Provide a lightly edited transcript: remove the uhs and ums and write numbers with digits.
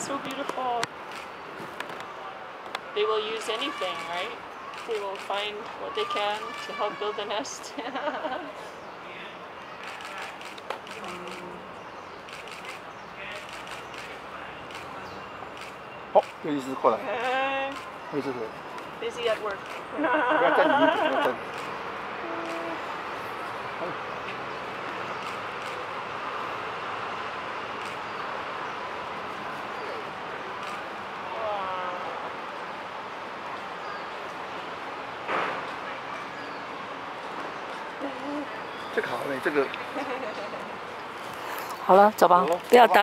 so beautiful. They will use anything, right? They will find what they can to help build a nest. 哦，又一只过来，又一只。 Busy at work. 不要站离，不要站。这个好嘞，这个。 好了，走吧，不要打。